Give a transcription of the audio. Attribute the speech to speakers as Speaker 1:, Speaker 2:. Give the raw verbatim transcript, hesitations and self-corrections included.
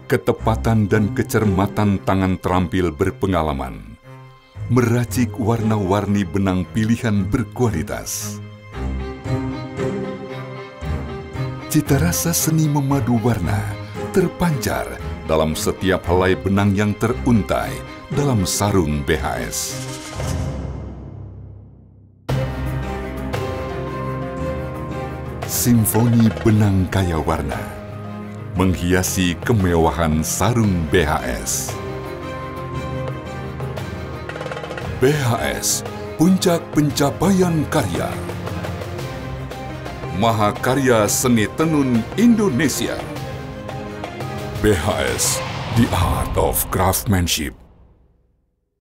Speaker 1: Ketepatan dan kecermatan tangan terampil berpengalaman meracik warna-warni benang pilihan berkualitas. Cita rasa seni memadu warna terpancar dalam setiap helai benang yang teruntai dalam sarung B H S. Simfoni benang kaya warna menghiasi kemewahan sarung B H S. B H S, puncak pencapaian karya. Mahakarya Seni Tenun Indonesia. B H S, the art of craftsmanship.